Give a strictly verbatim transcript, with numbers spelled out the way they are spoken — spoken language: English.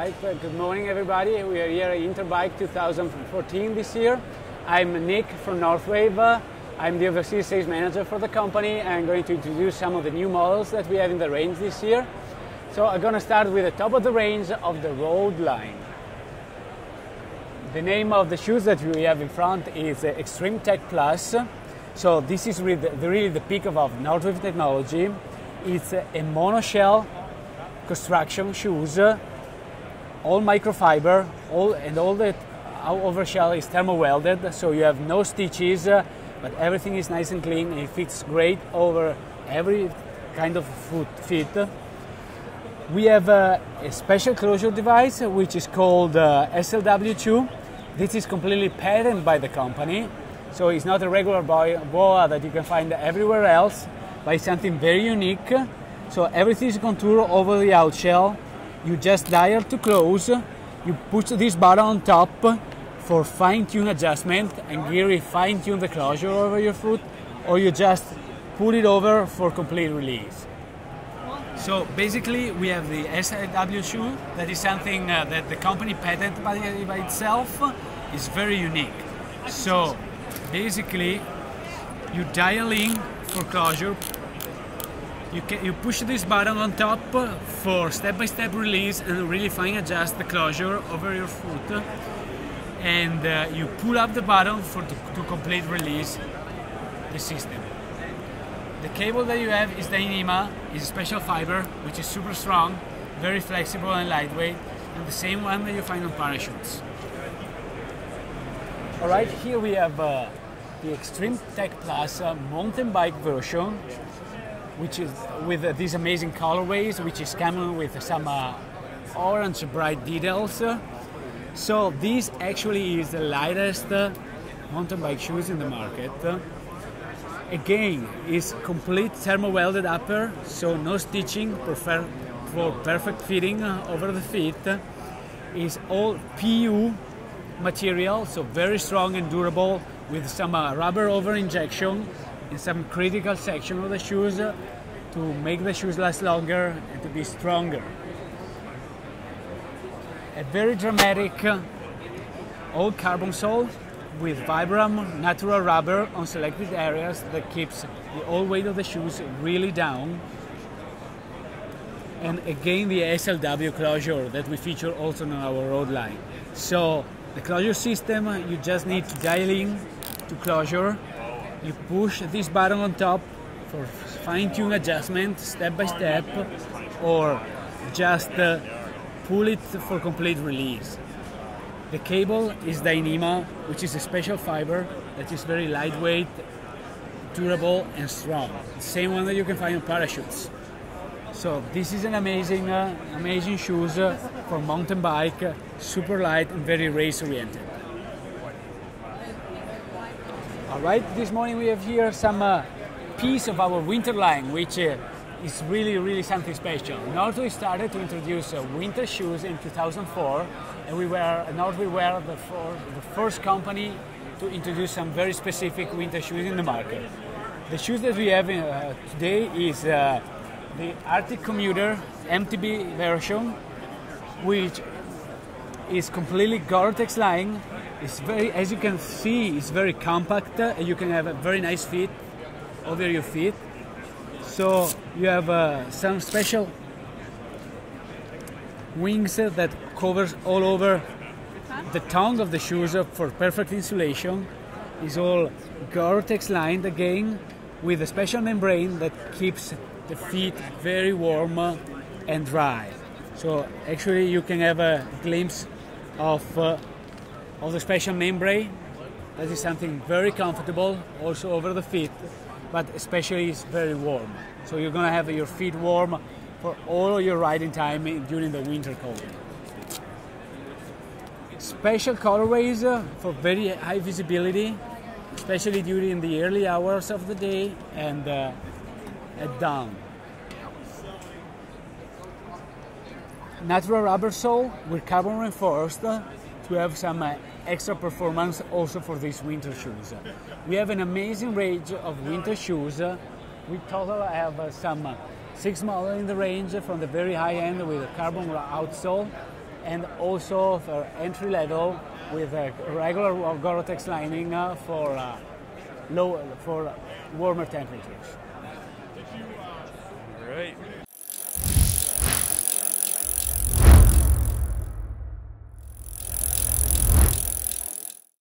right, uh, good morning everybody. We are here at Interbike two thousand fourteen this year. I'm Nick from Northwave. Uh, I'm the overseas sales manager for the company. I'm going to introduce some of the new models that we have in the range this year. So I'm going to start with the top of the range of the Road line. The name of the shoes that we have in front is uh, Extreme Tech Plus. So this is really the, really the peak of, of Northwave technology. It's uh, a monoshell construction shoes, uh, all microfiber, all and all the overshell is thermo welded, so you have no stitches, uh, but everything is nice and clean. It fits great over every kind of foot fit. We have uh, a special closure device uh, which is called uh, S L W two. This is completely patented by the company, so it's not a regular boa that you can find everywhere else, but it's something very unique. So everything is contoured over the outshell. You just dial to close. You push this button on top for fine-tune adjustment and really fine-tune the closure over your foot, or you just pull it over for complete release. So basically we have the S L W shoe. That is something uh, that the company patented by, by itself. It's very unique. So basically you dial in for closure. You, can, you push this button on top for step-by-step release and really fine adjust the closure over your foot. And uh, you pull up the button for to, to complete release the system. The cable that you have is Dyneema, is a special fiber which is super strong, very flexible and lightweight, and the same one that you find on parachutes. Alright, here we have uh, the Extreme Tech Plus uh, mountain bike version, which is with uh, these amazing colorways, which is coming with some uh, orange bright details. So this actually is the lightest uh, mountain bike shoes in the market. Uh, again, is complete thermo welded upper, so no stitching for, for perfect fitting uh, over the feet. Uh, is all P U material, so very strong and durable, with some uh, rubber over injection in some critical section of the shoes uh, to make the shoes last longer and to be stronger. A very dramatic uh, all carbon sole with Vibram natural rubber on selected areas that keeps the all weight of the shoes really down. And again the S L W closure that we feature also on our Road line. So the closure system, you just need to dial in to closure. You push this button on top for fine-tune adjustment step by step, or just uh, pull it for complete release. The cable is Dyneema, which is a special fiber that is very lightweight, durable and strong. The same one that you can find on parachutes. So this is an amazing, uh, amazing shoes uh, for mountain bike, uh, super light and very race oriented. Alright, this morning we have here some uh, piece of our winter line, which uh, is really, really something special. Northwave started to introduce uh, winter shoes in two thousand four, and we were, Northwave were the, for, the first company to introduce some very specific winter shoes in the market. The shoes that we have in, uh, today is uh, the Arctic Commuter M T B version, which is completely Gore-Tex line. It's very, as you can see, it's very compact, uh, and you can have a very nice fit over your feet. So you have uh, some special wings uh, that covers all over the tongue of the shoes uh, for perfect insulation. It's all Gore-Tex lined again with a special membrane that keeps the feet very warm uh, and dry. So actually you can have a glimpse of uh, of the special membrane. That is something very comfortable also over the feet, but especially it's very warm. So you're gonna have your feet warm for all your riding time during the winter cold. Special colorways uh, for very high visibility, especially during the early hours of the day and uh, at dawn. Natural rubber sole with carbon reinforced uh, to have some uh, extra performance also for these winter shoes. We have an amazing range of winter shoes. We total have uh, some uh, six models in the range, from the very high end with a carbon outsole and also for entry level with a regular Gore-Tex lining uh, for uh, low for warmer temperatures.